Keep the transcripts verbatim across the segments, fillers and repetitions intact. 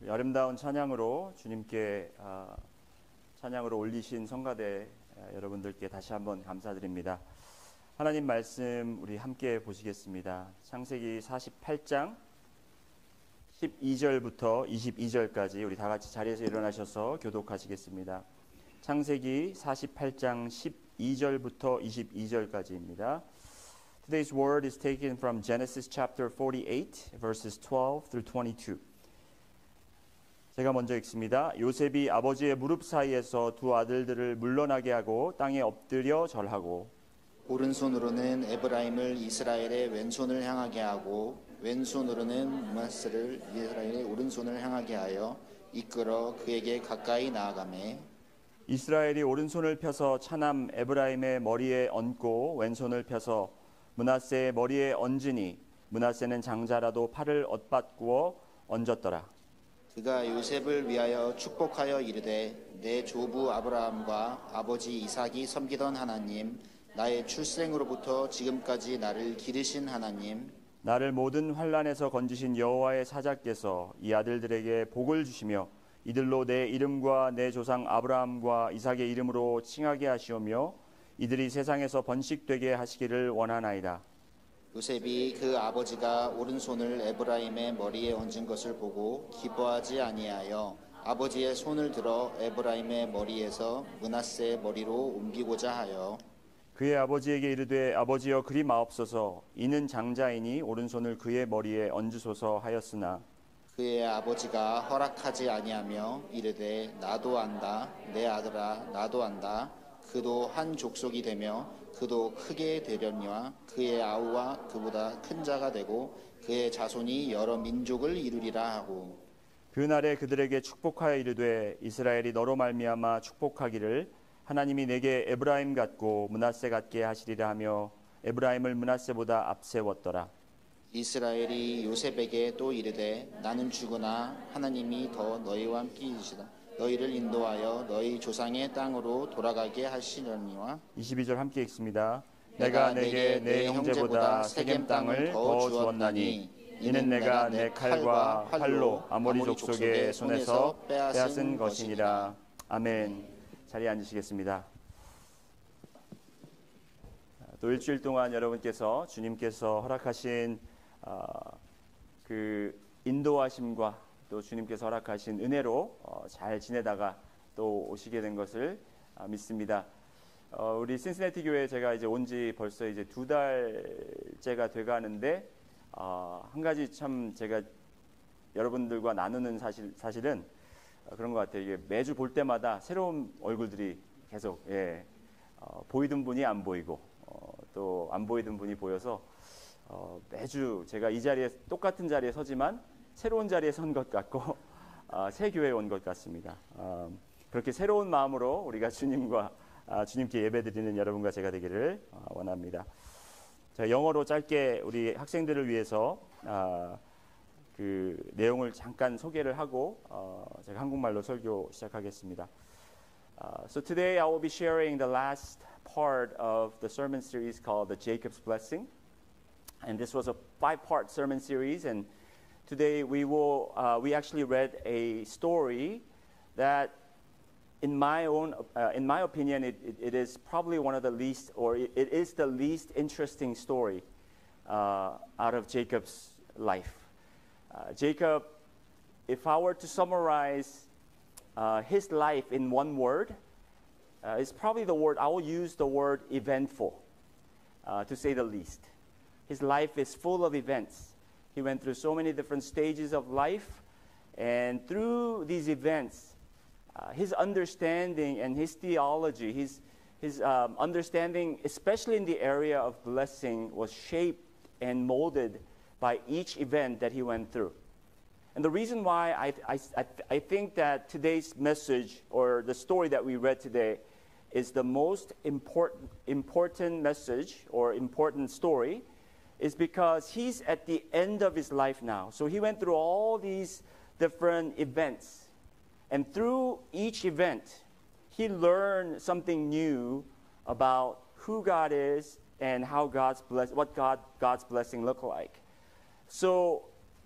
아름다운 찬양으로 주님께 찬양으로 올리신 성가대 여러분들께 다시 한번 감사드립니다. 하나님 말씀 우리 함께 보시겠습니다. 창세기 사십팔 장 십이 절부터 이십이 절까지 우리 다 같이 자리에서 일어나셔서 교독하시겠습니다. 창세기 사십팔 장 십이 절부터 이십이 절까지입니다. Today's word is taken from Genesis chapter forty-eight, verses twelve through twenty-two. 제가 먼저 읽습니다. 요셉이 아버지의 무릎 사이에서 두 아들들을 물러나게 하고 땅에 엎드려 절하고 오른손으로는 에브라임을 이스라엘의 왼손을 향하게 하고 왼손으로는 므낫세를 이스라엘의 오른손을 향하게 하여 이끌어 그에게 가까이 나아가매 이스라엘이 오른손을 펴서 차남 에브라임의 머리에 얹고 왼손을 펴서 므낫세의 머리에 얹으니 므낫세는 장자라도 팔을 엇바꾸어 얹었더라. 그가 요셉을 위하여 축복하여 이르되 내 조부 아브라함과 아버지 이삭이 섬기던 하나님 나의 출생으로부터 지금까지 나를 기르신 하나님 나를 모든 환난에서 건지신 여호와의 사자께서 이 아들들에게 복을 주시며 이들로 내 이름과 내 조상 아브라함과 이삭의 이름으로 칭하게 하시오며 이들이 세상에서 번식되게 하시기를 원하나이다. 요셉이 그 아버지가 오른손을 에브라임의 머리에 얹은 것을 보고 기뻐하지 아니하여 아버지의 손을 들어 에브라임의 머리에서 므낫세의 머리로 옮기고자 하여 그의 아버지에게 이르되 아버지여 그리 마옵소서 이는 장자이니 오른손을 그의 머리에 얹으소서 하였으나 그의 아버지가 허락하지 아니하며 이르되 나도 안다 내 아들아 나도 안다 그도 한 족속이 되며 그도 크게 되려니와 그의 아우와 그보다 큰 자가 되고 그의 자손이 여러 민족을 이루리라 하고 그날에 그들에게 축복하여 이르되 이스라엘이 너로 말미암아 축복하기를 하나님이 내게 에브라임 같고 므낫세 같게 하시리라 하며 에브라임을 므낫세보다 앞세웠더라. 이스라엘이 요셉에게 또 이르되 나는 죽으나 하나님이 더 너희와 함께이시다. 너희를 인도하여 너희 조상의 땅으로 돌아가게 하시려니와 이십이 절 함께 읽습니다. 내가 내게 내 형제보다 세겜 땅을 더 주었나니 이는 내가 내 칼과 활로 아모리 족속의 손에서 빼앗은 것이니라. 아멘. 자리에 앉으시겠습니다. 또 일주일 동안 여러분께서 주님께서 허락하신 어, 그 인도하심과 또 주님께서 허락하신 은혜로 어, 잘 지내다가 또 오시게 된 것을 어, 믿습니다. 어, 우리 신시내티 교회에 제가 이제 온 지 벌써 이제 두 달째가 돼가는데 어, 한 가지 참 제가 여러분들과 나누는 사실 사실은 어, 그런 것 같아요. 이게 매주 볼 때마다 새로운 얼굴들이 계속 예, 어, 보이던 분이 안 보이고 어, 또 안 보이던 분이 보여서 어, 매주 제가 이 자리에 똑같은 자리에 서지만 새로운 자리에 선 것 같고 어, 새 교회에 온 것 같습니다. 어, 그렇게 새로운 마음으로 우리가 주님과 아, 주님께 예배드리는 여러분과 제가 되기를 어, 원합니다. 자, 영어로 짧게 우리 학생들을 위해서 아, 그 내용을 잠깐 소개를 하고 어, 제가 한국말로 설교 시작하겠습니다. Uh, so today I will be sharing the last part of the sermon series called the Jacob's Blessing, and this was a five-part sermon series. And today we will uh, we actually read a story that, in my own uh, in my opinion, it, it, it is probably one of the least, or it, it is the least interesting story uh, out of Jacob's life. Uh, Jacob, if I were to summarize uh, his life in one word, uh, is probably the word, I will use the word eventful, uh, to say the least. His life is full of events. He went through so many different stages of life, and through these events, uh, his understanding and his theology, his, his um, understanding, especially in the area of blessing, was shaped and molded by each event that he went through. And the reason why I, I, I think that today's message, or the story that we read today, is the most important, important message or important story is because he's at the end of his life now. So he went through all these different events. And through each event, he learned something new about who God is and how God's bless, what God, God's blessing look like. So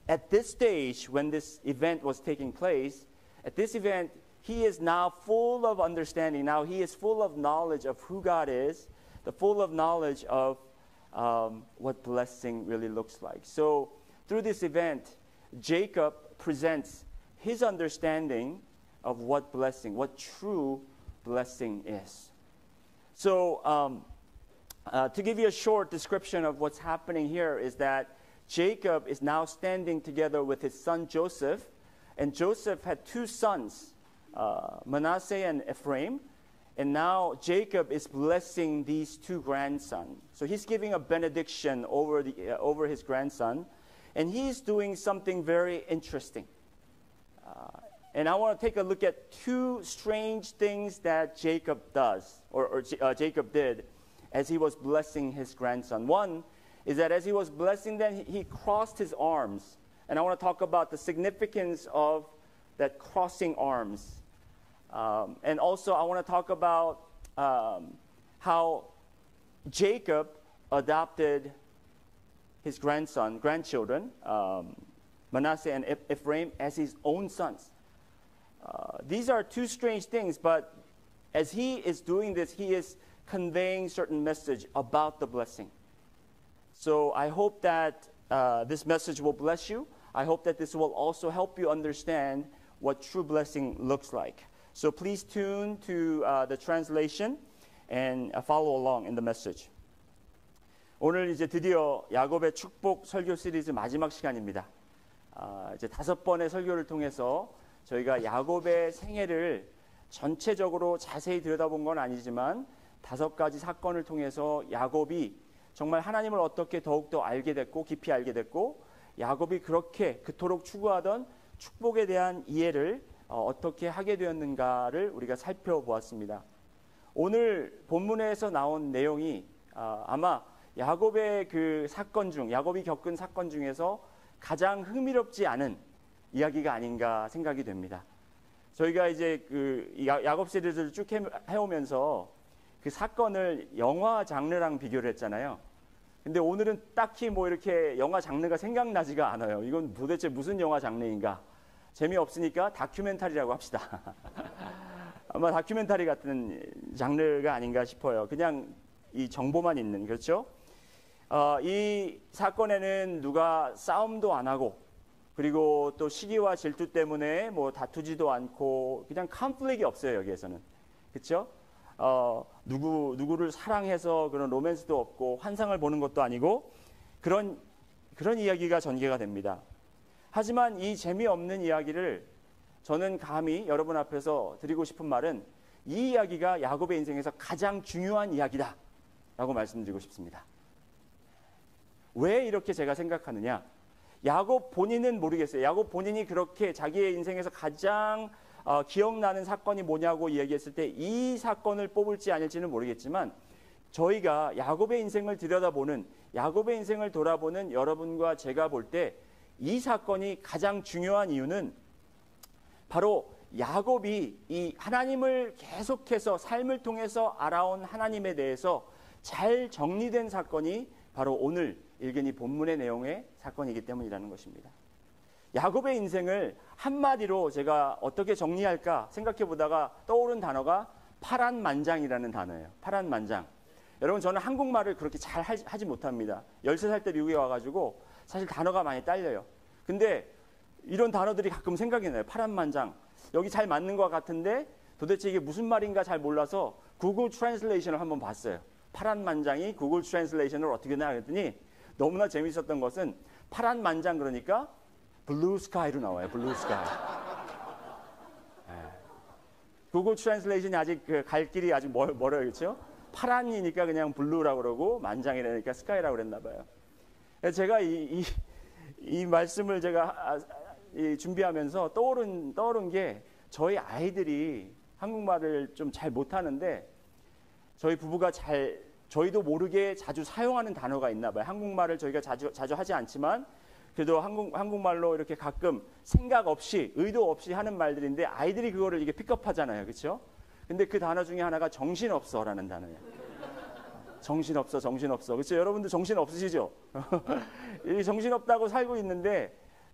at this stage, when this event was taking place, at this event, he is now full of understanding. Now he is full of knowledge of who God is, the full of knowledge of um, what blessing really looks like. So through this event, Jacob presents his understanding of what blessing, what true blessing is. So um, uh, to give you a short description of what's happening here is that Jacob is now standing together with his son Joseph, and Joseph had two sons, uh, Manasseh and Ephraim, and now Jacob is blessing these two grandsons. So he's giving a benediction over, the, uh, over his grandson, and he's doing something very interesting. Uh, and I want to take a look at two strange things that Jacob does, or, or uh, Jacob did, as he was blessing his grandson. One is that as he was blessing them, he, he crossed his arms. And I want to talk about the significance of that crossing arms. Um, and also I want to talk about um, how Jacob adopted his grandson, grandchildren, um, Manasseh and Ephraim, as his own sons. Uh, these are two strange things, but as he is doing this, he is conveying certain message about the blessing. So I hope that uh, this message will bless you. I hope that this will also help you understand what true blessing looks like. So please tune to uh, the translation and uh, follow along in the message. 오늘 이제 드디어 야곱의 축복 설교 시리즈 마지막 시간입니다. 아, 이제 다섯 번의 설교를 통해서 저희가 야곱의 생애를 전체적으로 자세히 들여다본 건 아니지만 다섯 가지 사건을 통해서 야곱이 정말 하나님을 어떻게 더욱더 알게 됐고 깊이 알게 됐고 야곱이 그렇게 그토록 추구하던 축복에 대한 이해를 어, 어떻게 하게 되었는가를 우리가 살펴보았습니다. 오늘 본문에서 나온 내용이 아, 아마 야곱의 그 사건 중, 야곱이 겪은 사건 중에서 가장 흥미롭지 않은 이야기가 아닌가 생각이 됩니다. 저희가 이제 그 야곱 시리즈를 쭉 해오면서 그 사건을 영화 장르랑 비교를 했잖아요. 근데 오늘은 딱히 뭐 이렇게 영화 장르가 생각나지가 않아요. 이건 도대체 무슨 영화 장르인가? 재미없으니까 다큐멘터리라고 합시다. 아마 다큐멘터리 같은 장르가 아닌가 싶어요. 그냥 이 정보만 있는, 그렇죠? 어, 이 사건에는 누가 싸움도 안 하고 그리고 또 시기와 질투 때문에 뭐 다투지도 않고 그냥 컨플릭이 없어요. 여기에서는. 그렇죠? 어, 누구, 누구를 사랑해서 그런 로맨스도 없고 환상을 보는 것도 아니고 그런, 그런 이야기가 전개가 됩니다. 하지만 이 재미없는 이야기를 저는 감히 여러분 앞에서 드리고 싶은 말은 이 이야기가 야곱의 인생에서 가장 중요한 이야기다 라고 말씀드리고 싶습니다. 왜 이렇게 제가 생각하느냐? 야곱 본인은 모르겠어요. 야곱 본인이 그렇게 자기의 인생에서 가장 어, 기억나는 사건이 뭐냐고 이야기했을 때 이 사건을 뽑을지 아닐지는 모르겠지만 저희가 야곱의 인생을 들여다보는 야곱의 인생을 돌아보는 여러분과 제가 볼 때 이 사건이 가장 중요한 이유는 바로 야곱이 이 하나님을 계속해서 삶을 통해서 알아온 하나님에 대해서 잘 정리된 사건이 바로 오늘 일견이 본문의 내용의 사건이기 때문이라는 것입니다. 야곱의 인생을 한마디로 제가 어떻게 정리할까 생각해 보다가 떠오른 단어가 파란만장이라는 단어예요. 파란만장. 여러분 저는 한국말을 그렇게 잘 하지 못합니다. 열세 살 때 미국에 와가지고 사실 단어가 많이 딸려요. 근데 이런 단어들이 가끔 생각이 나요. 파란만장. 여기 잘 맞는 것 같은데 도대체 이게 무슨 말인가 잘 몰라서 구글 트랜슬레이션을 한번 봤어요. 파란만장이 구글 트랜슬레이션을 어떻게 나와 그랬더니 너무나 재밌었던 것은 파란만장 그러니까 블루 스카이로 나와요. 블루 스카이. 네. 구글 트랜슬레이션이 아직 그 갈 길이 아직 멀, 멀어요. 그렇죠? 파란이니까 그냥 블루라고 그러고 만장이라니까 스카이라고 그랬나 봐요. 제가 이, 이, 이 말씀을 제가 이 준비하면서 떠오른, 떠오른 게 저희 아이들이 한국말을 좀 잘 못하는데 저희 부부가 잘 저희도 모르게 자주 사용하는 단어가 있나 봐요. 한국말을 저희가 자주, 자주 하지 않지만 그래도 한국, 한국말로 이렇게 가끔 생각 없이 의도 없이 하는 말들인데 아이들이 그거를 이게 픽업하잖아요. 그렇죠? 근데 그 단어 중에 하나가 정신없어라는 단어예요. 정신없어, 정신없어. 그렇죠? 여러분들 정신 없으시죠? 이 정신없다고 살고 있는데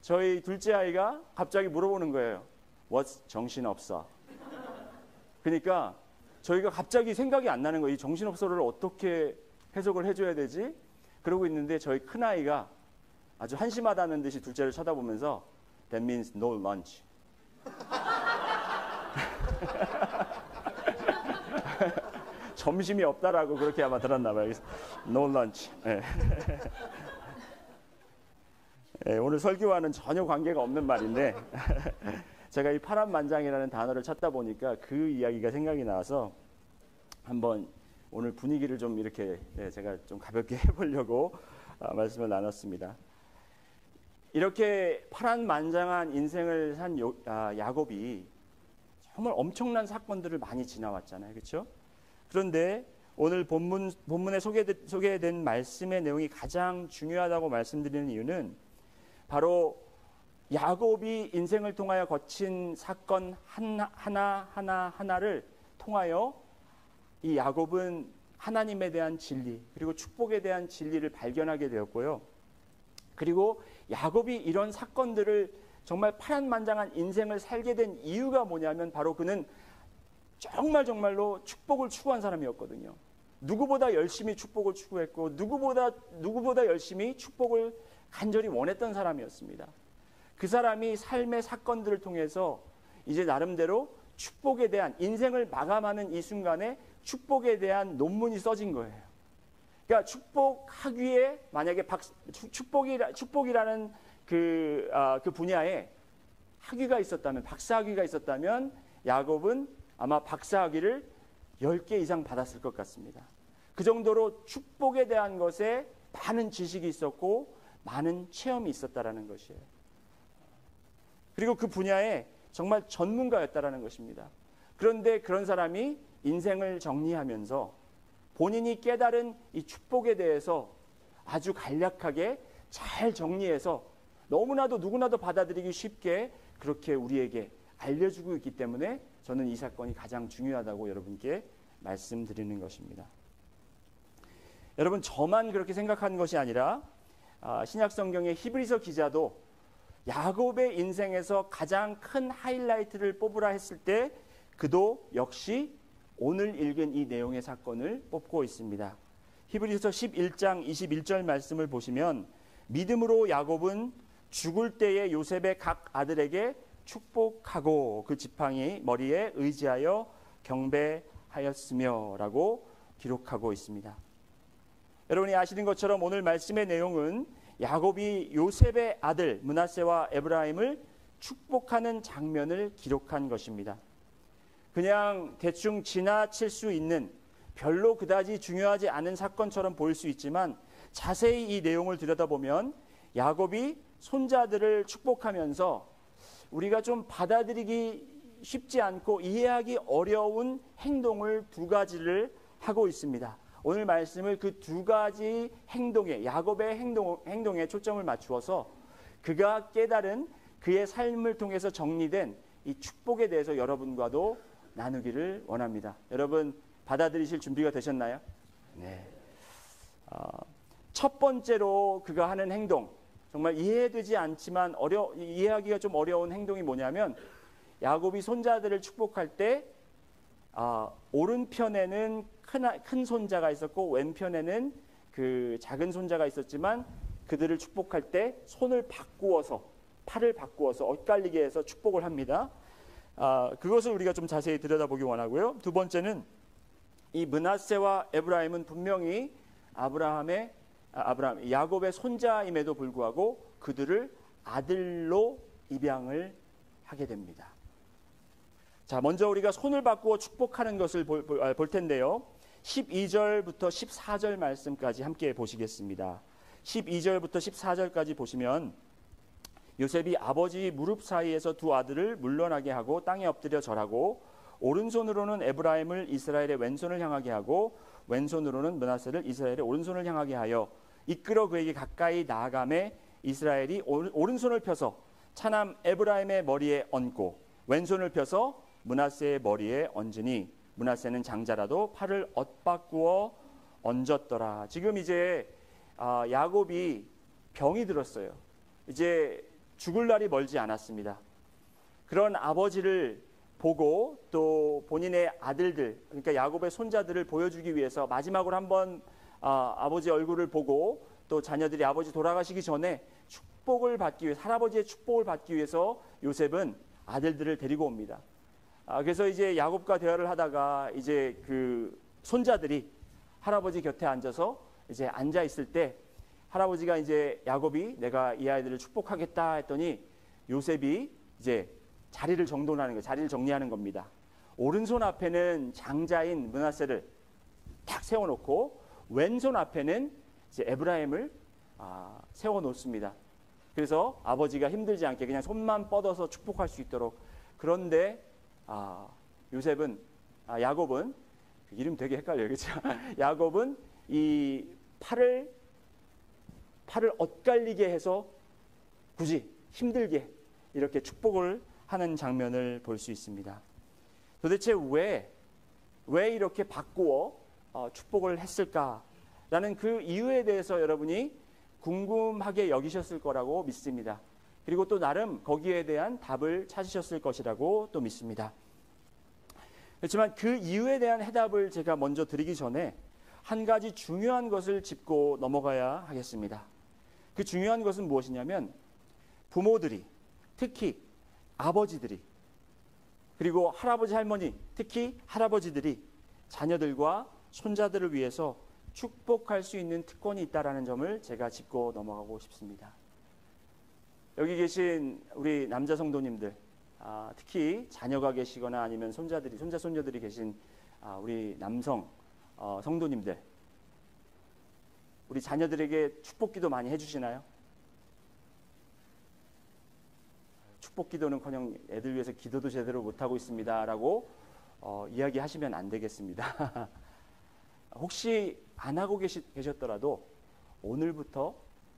저희 둘째 아이가 갑자기 물어보는 거예요. What's 정신없어? 그러니까 저희가 갑자기 생각이 안 나는 거예요. 이 정신없어를 어떻게 해석을 해줘야 되지? 그러고 있는데 저희 큰아이가 아주 한심하다는 듯이 둘째를 쳐다보면서 That means no lunch. 점심이 없다라고 그렇게 아마 들었나 봐요. No lunch. 네. 네, 오늘 설교와는 전혀 관계가 없는 말인데 제가 이 파란만장이라는 단어를 찾다 보니까 그 이야기가 생각이 나서 한번 오늘 분위기를 좀 이렇게 네, 제가 좀 가볍게 해보려고 아, 말씀을 나눴습니다. 이렇게 파란만장한 인생을 산 요, 아, 야곱이 정말 엄청난 사건들을 많이 지나왔잖아요. 그렇죠? 그런데 오늘 본문, 본문에 소개된, 소개된 말씀의 내용이 가장 중요하다고 말씀드리는 이유는 바로 야곱이 인생을 통하여 거친 사건 하나 하나 하나 하나를 통하여 이 야곱은 하나님에 대한 진리 그리고 축복에 대한 진리를 발견하게 되었고요. 그리고 야곱이 이런 사건들을 정말 파란만장한 인생을 살게 된 이유가 뭐냐면 바로 그는 정말 정말로 축복을 추구한 사람이었거든요. 누구보다 열심히 축복을 추구했고 누구보다 누구보다 열심히 축복을 간절히 원했던 사람이었습니다. 그 사람이 삶의 사건들을 통해서 이제 나름대로 축복에 대한 인생을 마감하는 이 순간에 축복에 대한 논문이 써진 거예요. 그러니까 축복 학위에 만약에 박, 축복이라, 축복이라는 그, 아, 그 분야에 학위가 있었다면 박사 학위가 있었다면 야곱은 아마 박사 학위를 열 개 이상 받았을 것 같습니다. 그 정도로 축복에 대한 것에 많은 지식이 있었고 많은 체험이 있었다라는 것이에요. 그리고 그 분야에 정말 전문가였다라는 것입니다. 그런데 그런 사람이 인생을 정리하면서 본인이 깨달은 이 축복에 대해서 아주 간략하게 잘 정리해서 너무나도 누구나도 받아들이기 쉽게 그렇게 우리에게 알려주고 있기 때문에 저는 이 사건이 가장 중요하다고 여러분께 말씀드리는 것입니다. 여러분, 저만 그렇게 생각하는 것이 아니라 신약 성경의 히브리서 기자도 야곱의 인생에서 가장 큰 하이라이트를 뽑으라 했을 때 그도 역시 오늘 읽은 이 내용의 사건을 뽑고 있습니다. 히브리서 십일 장 이십일 절 말씀을 보시면 믿음으로 야곱은 죽을 때에 요셉의 각 아들에게 축복하고 그 지팡이 머리에 의지하여 경배하였으며 라고 기록하고 있습니다. 여러분이 아시는 것처럼 오늘 말씀의 내용은 야곱이 요셉의 아들 므낫세와 에브라임을 축복하는 장면을 기록한 것입니다. 그냥 대충 지나칠 수 있는 별로 그다지 중요하지 않은 사건처럼 보일 수 있지만 자세히 이 내용을 들여다보면 야곱이 손자들을 축복하면서 우리가 좀 받아들이기 쉽지 않고 이해하기 어려운 행동을 두 가지를 하고 있습니다. 오늘 말씀을 그 두 가지 행동에 야곱의 행동, 행동에 초점을 맞추어서 그가 깨달은 그의 삶을 통해서 정리된 이 축복에 대해서 여러분과도 나누기를 원합니다. 여러분 받아들이실 준비가 되셨나요? 네. 어, 첫 번째로 그가 하는 행동, 정말 이해되지 않지만 어려 이해하기가 좀 어려운 행동이 뭐냐면 야곱이 손자들을 축복할 때 아, 오른편에는 큰, 큰 손자가 있었고 왼편에는 그 작은 손자가 있었지만 그들을 축복할 때 손을 바꾸어서 팔을 바꾸어서 엇갈리게 해서 축복을 합니다. 아, 그것을 우리가 좀 자세히 들여다보기 원하고요. 두 번째는 이 므낫세와 에브라임은 분명히 아브라함의 아, 아브라함 야곱의 손자임에도 불구하고 그들을 아들로 입양을 하게 됩니다. 자, 먼저 우리가 손을 바꾸어 축복하는 것을 볼, 볼, 볼 텐데요. 십이 절부터 십사 절 말씀까지 함께 보시겠습니다. 십이 절부터 십사 절까지 보시면 요셉이 아버지 무릎 사이에서 두 아들을 물러나게 하고 땅에 엎드려 절하고 오른손으로는 에브라임을 이스라엘의 왼손을 향하게 하고 왼손으로는 므낫세를 이스라엘의 오른손을 향하게 하여 이끌어 그에게 가까이 나아가매 이스라엘이 오른손을 펴서 차남 에브라임의 머리에 얹고 왼손을 펴서 므낫세의 머리에 얹으니 므낫세는 장자라도 팔을 엇바꾸어 얹었더라. 지금 이제 아, 야곱이 병이 들었어요. 이제 죽을 날이 멀지 않았습니다. 그런 아버지를 보고 또 본인의 아들들, 그러니까 야곱의 손자들을 보여주기 위해서 마지막으로 한번 아, 아버지 얼굴을 보고 또 자녀들이 아버지 돌아가시기 전에 축복을 받기 위해, 할아버지의 축복을 받기 위해서 요셉은 아들들을 데리고 옵니다. 아, 그래서 이제 야곱과 대화를 하다가 이제 그 손자들이 할아버지 곁에 앉아서 이제 앉아 있을 때 할아버지가 이제 야곱이 내가 이 아이들을 축복하겠다 했더니 요셉이 이제 자리를 정돈하는 거, 자리를 정리하는 겁니다. 오른손 앞에는 장자인 므낫세를 딱 세워놓고 왼손 앞에는 이제 에브라임을 아, 세워놓습니다. 그래서 아버지가 힘들지 않게 그냥 손만 뻗어서 축복할 수 있도록. 그런데 아, 요셉은 아, 야곱은 이름 되게 헷갈려요, 그렇죠? 야곱은 이 팔을 팔을 엇갈리게 해서 굳이 힘들게 이렇게 축복을 하는 장면을 볼 수 있습니다. 도대체 왜, 왜 이렇게 바꾸어 어, 축복을 했을까라는 그 이유에 대해서 여러분이 궁금하게 여기셨을 거라고 믿습니다. 그리고 또 나름 거기에 대한 답을 찾으셨을 것이라고 또 믿습니다. 그렇지만 그 이유에 대한 해답을 제가 먼저 드리기 전에 한 가지 중요한 것을 짚고 넘어가야 하겠습니다. 그 중요한 것은 무엇이냐면 부모들이, 특히 아버지들이, 그리고 할아버지 할머니, 특히 할아버지들이 자녀들과 손자들을 위해서 축복할 수 있는 특권이 있다는 점을 제가 짚고 넘어가고 싶습니다. 여기 계신 우리 남자 성도님들, 아, 특히 자녀가 계시거나 아니면 손자들이, 손자 손녀들이 계신 아, 우리 남성 어, 성도님들, 우리 자녀들에게 축복기도 많이 해주시나요? 축복기도는커녕 애들 위해서 기도도 제대로 못하고 있습니다라고 어, 이야기하시면 안 되겠습니다. 혹시 안 하고 계시, 계셨더라도 오늘부터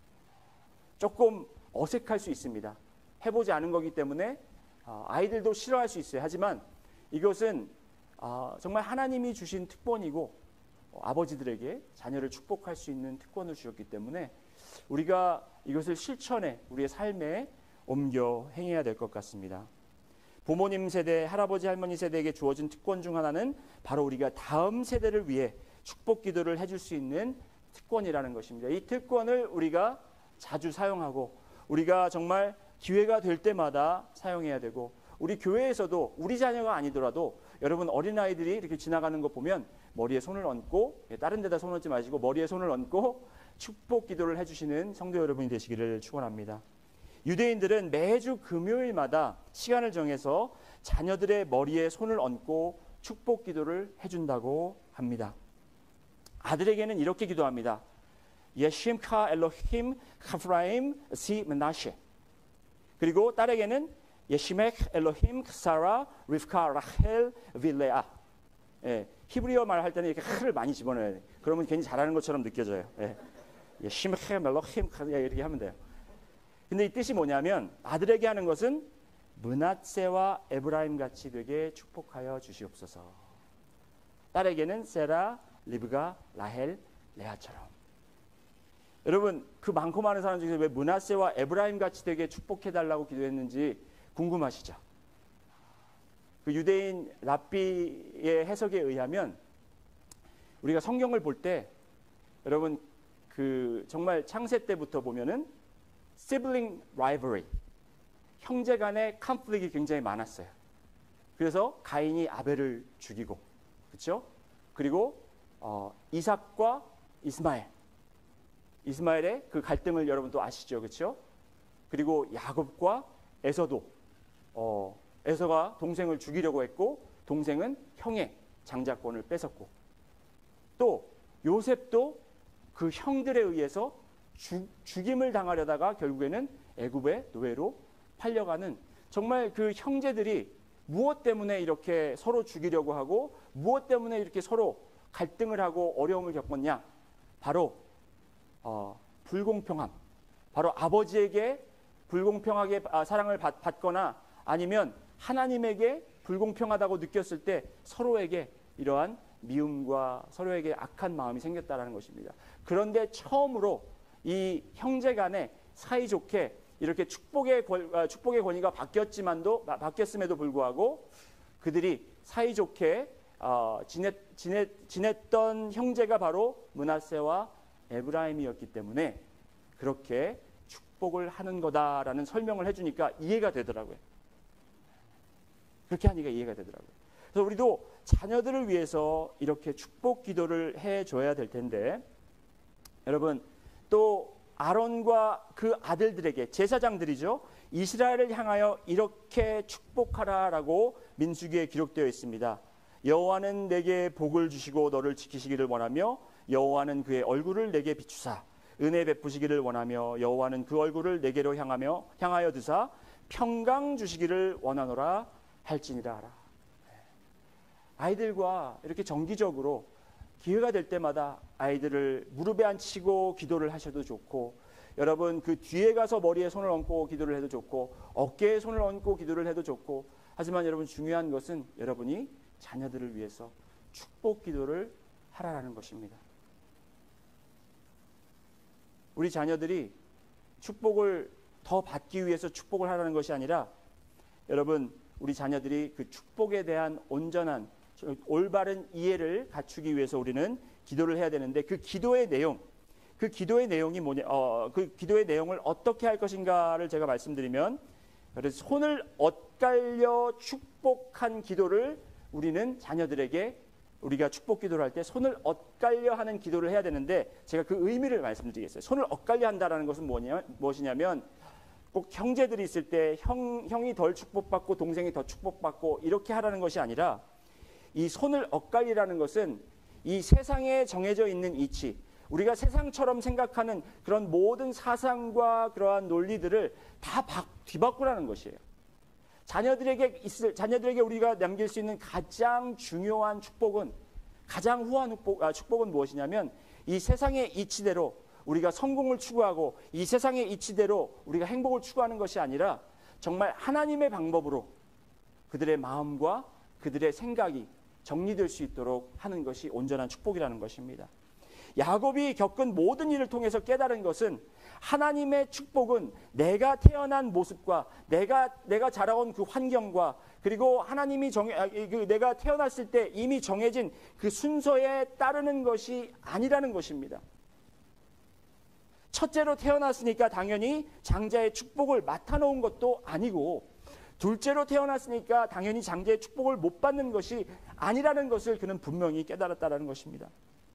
조금 어색할 수 있습니다. 해보지 않은 거기 때문에 어, 아이들도 싫어할 수 있어요. 하지만 이것은 어, 정말 하나님이 주신 특권이고 어, 아버지들에게 자녀를 축복할 수 있는 특권을 주셨기 때문에 우리가 이것을 실천해 우리의 삶에 옮겨 행해야 될 것 같습니다. 부모님 세대, 할아버지 할머니 세대에게 주어진 특권 중 하나는 바로 우리가 다음 세대를 위해 축복 기도를 해줄 수 있는 특권이라는 것입니다. 이 특권을 우리가 자주 사용하고 우리가 정말 기회가 될 때마다 사용해야 되고, 우리 교회에서도 우리 자녀가 아니더라도 여러분 어린아이들이 이렇게 지나가는 거 보면 머리에 손을 얹고, 다른 데다 손 얹지 마시고 머리에 손을 얹고 축복 기도를 해주시는 성도 여러분이 되시기를 축원합니다. 유대인들은 매주 금요일마다 시간을 정해서 자녀들의 머리에 손을 얹고 축복 기도를 해준다고 합니다. 아들에게는 이렇게 기도합니다. 예심카 엘로힘 카프라임 시 므나셰. 그리고 딸에게는 예시멕 엘로힘 사라 리브카 라헬 빌레아. 예, 히브리어 말할 때는 이렇게 흐를 많이 집어넣어야 돼요. 그러면 괜히 잘하는 것처럼 느껴져요. 예, 예시멕 엘로힘 이렇게 하면 돼요. 근데 이 뜻이 뭐냐면 아들에게 하는 것은 므낫세와 에브라임 같이 되게 축복하여 주시옵소서. 딸에게는 세라, 리브가, 라헬, 레아처럼. 여러분 그 많고 많은 사람 중에서 왜 므낫세와 에브라임 같이 되게 축복해달라고 기도했는지 궁금하시죠? 그 유대인 랍비의 해석에 의하면 우리가 성경을 볼 때 여러분 그 정말 창세 때부터 보면은 sibling rivalry, 형제 간의 컨플릭이 굉장히 많았어요. 그래서 가인이 아벨을 죽이고, 그렇죠? 그리고 어, 이삭과 이스마엘, 이스마엘의 그 갈등을 여러분 또 아시죠, 그렇죠? 그리고 야곱과 에서도 어, 에서가 동생을 죽이려고 했고 동생은 형의 장자권을 뺏었고, 또 요셉도 그 형들에 의해서 죽, 죽임을 당하려다가 결국에는 애굽의 노예로 팔려가는, 정말 그 형제들이 무엇 때문에 이렇게 서로 죽이려고 하고 무엇 때문에 이렇게 서로 갈등을 하고 어려움을 겪었냐? 바로 어, 불공평함, 바로 아버지에게 불공평하게 사랑을 받, 받거나 아니면 하나님에게 불공평하다고 느꼈을 때 서로에게 이러한 미움과 서로에게 악한 마음이 생겼다는 것입니다. 그런데 처음으로 이 형제 간에 사이좋게 이렇게 축복의 권, 축복의 권위가 바뀌었지만도 바뀌었음에도 불구하고 그들이 사이좋게 어, 지냈, 지냈, 지냈던 형제가 바로 므낫세와 에브라임이었기 때문에 그렇게 축복을 하는 거다라는 설명을 해주니까 이해가 되더라고요. 그렇게 하니까 이해가 되더라고요. 그래서 우리도 자녀들을 위해서 이렇게 축복 기도를 해줘야 될 텐데, 여러분 또 아론과 그 아들들에게, 제사장들이죠, 이스라엘을 향하여 이렇게 축복하라라고 민수기에 기록되어 있습니다. 여호와는 내게 복을 주시고 너를 지키시기를 원하며 여호와는 그의 얼굴을 내게 비추사 은혜 베푸시기를 원하며 여호와는 그 얼굴을 내게로 향하며 향하여 드사 평강 주시기를 원하노라 할지니라 하라. 아이들과 이렇게 정기적으로 기회가 될 때마다 아이들을 무릎에 앉히고 기도를 하셔도 좋고, 여러분 그 뒤에 가서 머리에 손을 얹고 기도를 해도 좋고, 어깨에 손을 얹고 기도를 해도 좋고, 하지만 여러분 중요한 것은 여러분이 자녀들을 위해서 축복 기도를 하라라는 것입니다. 우리 자녀들이 축복을 더 받기 위해서 축복을 하라는 것이 아니라, 여러분 우리 자녀들이 그 축복에 대한 온전한 올바른 이해를 갖추기 위해서 우리는 기도를 해야 되는데, 그 기도의 내용, 그 기도의 내용이 뭐냐, 어, 그 기도의 내용을 어떻게 할 것인가를 제가 말씀드리면, 그래서 손을 엇갈려 축복한 기도를 우리는 자녀들에게, 우리가 축복 기도를 할 때 손을 엇갈려 하는 기도를 해야 되는데, 제가 그 의미를 말씀드리겠어요. 손을 엇갈려 한다는 것은 뭐냐, 무엇이냐면 꼭 형제들이 있을 때 형, 형이 덜 축복받고 동생이 더 축복받고 이렇게 하라는 것이 아니라, 이 손을 엇갈리라는 것은 이 세상에 정해져 있는 이치, 우리가 세상처럼 생각하는 그런 모든 사상과 그러한 논리들을 다 뒤바꾸라는 것이에요. 자녀들에게 있을, 자녀들에게 우리가 남길 수 있는 가장 중요한 축복은, 가장 후한 축복, 아, 축복은 무엇이냐면, 이 세상의 이치대로 우리가 성공을 추구하고 이 세상의 이치대로 우리가 행복을 추구하는 것이 아니라, 정말 하나님의 방법으로 그들의 마음과 그들의 생각이 정리될 수 있도록 하는 것이 온전한 축복이라는 것입니다. 야곱이 겪은 모든 일을 통해서 깨달은 것은, 하나님의 축복은 내가 태어난 모습과 내가 내가 자라온 그 환경과, 그리고 하나님이 정해 그 내가 태어났을 때 이미 정해진 그 순서에 따르는 것이 아니라는 것입니다. 첫째로 태어났으니까 당연히 장자의 축복을 맡아놓은 것도 아니고, 둘째로 태어났으니까 당연히 장자의 축복을 못 받는 것이 아니라는 것을 그는 분명히 깨달았다는 것입니다.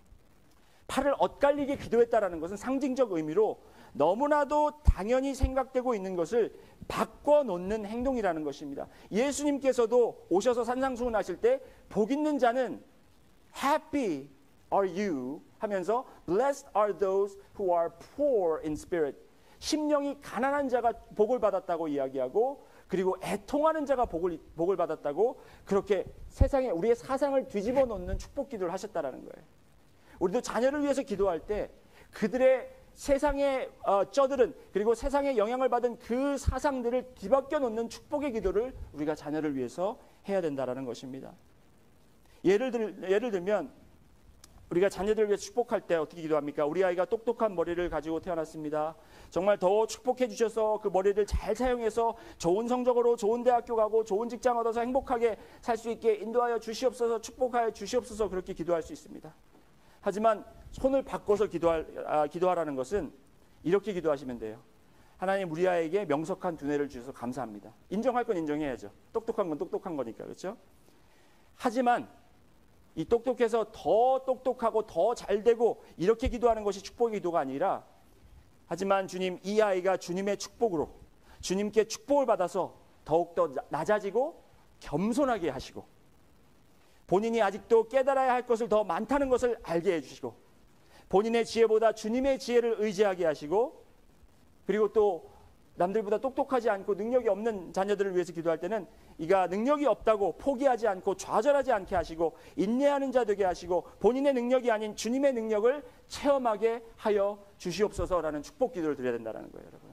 팔을 엇갈리게 기도했다는 것은 상징적 의미로 너무나도 당연히 생각되고 있는 것을 바꿔놓는 행동이라는 것입니다. 예수님께서도 오셔서 산상수훈 하실 때 복 있는 자는 happy are you 하면서 blessed are those who are poor in spirit, 심령이 가난한 자가 복을 받았다고 이야기하고, 그리고 애통하는 자가 복을, 복을 받았다고, 그렇게 세상에 우리의 사상을 뒤집어 놓는 축복 기도를 하셨다는 거예요. 우리도 자녀를 위해서 기도할 때 그들의 세상의 어, 쩌들은, 그리고 세상의 영향을 받은 그 사상들을 뒤바뀌어 놓는 축복의 기도를 우리가 자녀를 위해서 해야 된다는 것입니다. 예를, 들, 예를 들면 우리가 자녀들을 위해서 축복할 때 어떻게 기도합니까? 우리 아이가 똑똑한 머리를 가지고 태어났습니다. 정말 더 축복해 주셔서 그 머리를 잘 사용해서 좋은 성적으로 좋은 대학교 가고 좋은 직장 얻어서 행복하게 살 수 있게 인도하여 주시옵소서, 축복하여 주시옵소서, 그렇게 기도할 수 있습니다. 하지만 손을 바꿔서 기도할, 아, 기도하라는 것은 이렇게 기도하시면 돼요. 하나님, 우리 아이에게 명석한 두뇌를 주셔서 감사합니다. 인정할 건 인정해야죠. 똑똑한 건 똑똑한 거니까, 그렇죠? 하지만 이 똑똑해서 더 똑똑하고 더 잘되고 이렇게 기도하는 것이 축복의 기도가 아니라, 하지만 주님, 이 아이가 주님의 축복으로 주님께 축복을 받아서 더욱더 낮아지고 겸손하게 하시고, 본인이 아직도 깨달아야 할 것을 더 많다는 것을 알게 해주시고, 본인의 지혜보다 주님의 지혜를 의지하게 하시고, 그리고 또 남들보다 똑똑하지 않고 능력이 없는 자녀들을 위해서 기도할 때는 이가 능력이 없다고 포기하지 않고 좌절하지 않게 하시고, 인내하는 자 되게 하시고, 본인의 능력이 아닌 주님의 능력을 체험하게 하여 주시옵소서라는 축복 기도를 드려야 된다는 거예요, 여러분.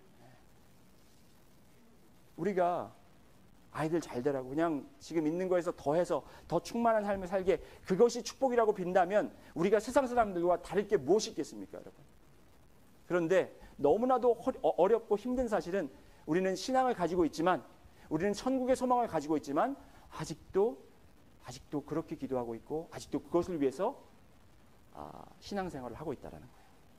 우리가 아이들 잘 되라고 그냥 지금 있는 거에서 더해서 더 충만한 삶을 살게, 그것이 축복이라고 빈다면 우리가 세상 사람들과 다를 게 무엇이 있겠습니까, 여러분? 그런데 너무나도 어렵고 힘든 사실은 우리는 신앙을 가지고 있지만, 우리는 천국의 소망을 가지고 있지만 아직도 아직도 그렇게 기도하고 있고 아직도 그것을 위해서 아, 신앙생활을 하고 있다는 거예요.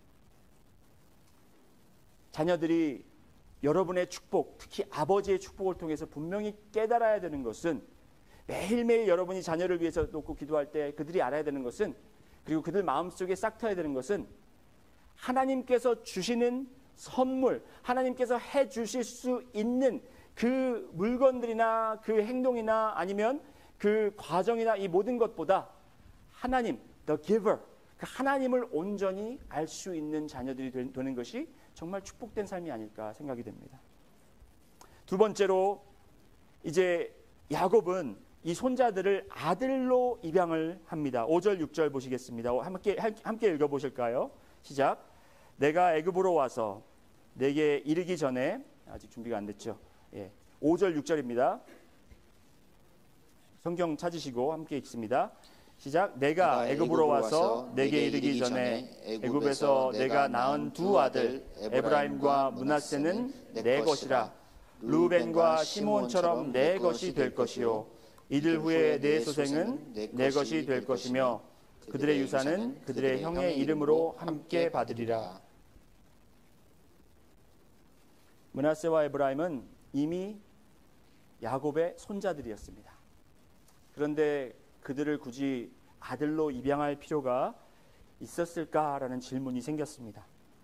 자녀들이 여러분의 축복, 특히 아버지의 축복을 통해서 분명히 깨달아야 되는 것은, 매일매일 여러분이 자녀를 위해서 놓고 기도할 때 그들이 알아야 되는 것은, 그리고 그들 마음속에 싹 트어야 되는 것은, 하나님께서 주시는 선물, 하나님께서 해 주실 수 있는 그 물건들이나 그 행동이나 아니면 그 과정이나 이 모든 것보다 하나님, the giver, 그 하나님을 온전히 알 수 있는 자녀들이 되는 것이 정말 축복된 삶이 아닐까 생각이 됩니다. 두 번째로, 이제 야곱은 이 손자들을 아들로 입양을 합니다. 오 절 육 절 보시겠습니다. 함께, 함께 읽어보실까요? 시작. 내가 애굽으로 와서 내게 이르기 전에, 아직 준비가 안 됐죠. 예, 오 절 육 절입니다. 성경 찾으시고 함께 읽습니다. 시작. 내가 애굽으로 와서 내게 이르기 전에 애굽에서 내가 낳은 두 아들 에브라임과 므낫세는 내 것이라. 루벤과 시므온처럼 내 것이 될 것이요, 이들 후에 내 소생은 내 것이 될 것이며 그들의 유산은 그들의 형의 이름으로 함께 받으리라. 므낫세와 에브라임은 이미 야곱의 손자들이었습니다. 그런데 그들을 굳이 아들로 입양할 필요가 있었을까라는 질문이 생겼습니다.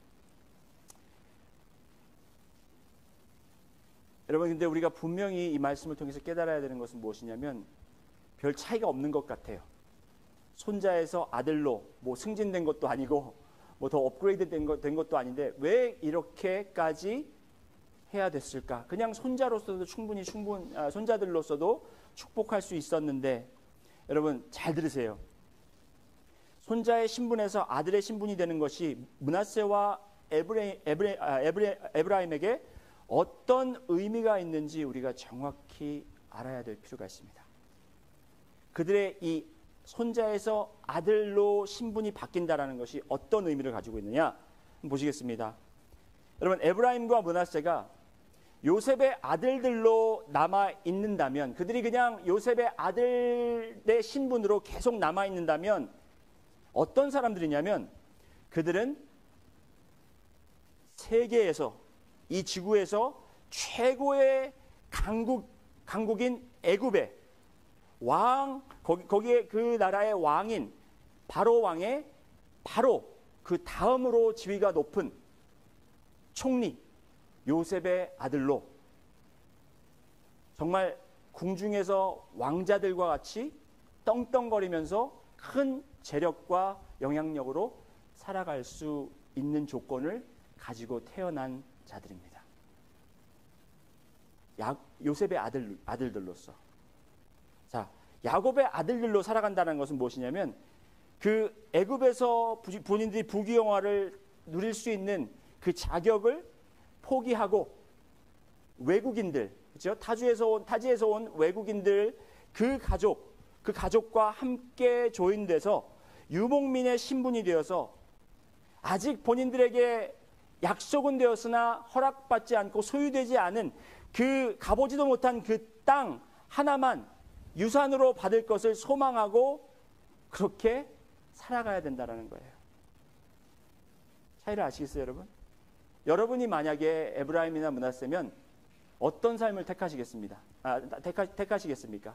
여러분, 근데 우리가 분명히 이 말씀을 통해서 깨달아야 되는 것은 무엇이냐면, 별 차이가 없는 것 같아요. 손자에서 아들로 뭐 승진된 것도 아니고 뭐 더 업그레이드 된, 것, 된 것도 아닌데 왜 이렇게까지 해야 됐을까? 그냥 손자로서도 충분히 충분 아, 손자들로서도 축복할 수 있었는데, 여러분 잘 들으세요. 손자의 신분에서 아들의 신분이 되는 것이 므낫세와 에브레, 에브레, 아, 에브레, 에브라임에게 어떤 의미가 있는지 우리가 정확히 알아야 될 필요가 있습니다. 그들의 이 손자에서 아들로 신분이 바뀐다라는 것이 어떤 의미를 가지고 있느냐 보시겠습니다. 여러분, 에브라임과 므낫세가 요셉의 아들들로 남아 있는다면, 그들이 그냥 요셉의 아들의 신분으로 계속 남아 있는다면 어떤 사람들이냐면, 그들은 세계에서, 이 지구에서 최고의 강국, 강국인 애굽의 왕, 거기, 거기에 그 나라의 왕인 바로 왕의 바로 그 다음으로 지위가 높은 총리 요셉의 아들로, 정말 궁중에서 왕자들과 같이 떵떵거리면서 큰 재력과 영향력으로 살아갈 수 있는 조건을 가지고 태어난 자들입니다. 야, 요셉의 아들, 아들들로서. 자, 야곱의 아들들로 살아간다는 것은 무엇이냐면, 그 애굽에서 본인들이 부귀영화를 누릴 수 있는 그 자격을 포기하고 외국인들, 그렇죠? 타주에서 온 타지에서 온 외국인들, 그 가족, 그 가족과 함께 조인돼서 유목민의 신분이 되어서, 아직 본인들에게 약속은 되었으나 허락받지 않고 소유되지 않은 그 가보지도 못한 그 땅 하나만 유산으로 받을 것을 소망하고 그렇게 살아가야 된다는 거예요. 차이를 아시겠어요, 여러분? 여러분이 만약에 에브라임이나 므낫세면 어떤 삶을 택하시겠습니다? 아, 택하, 택하시겠습니까?